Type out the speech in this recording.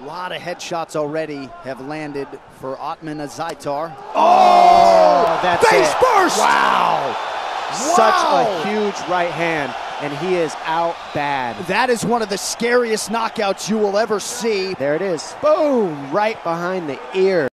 lot of headshots already have landed for Ottman Azaitar. Oh, that's face it. first! Wow. Such a huge right hand, and he is out bad. That is one of the scariest knockouts you will ever see. There it is. Boom! Right behind the ear.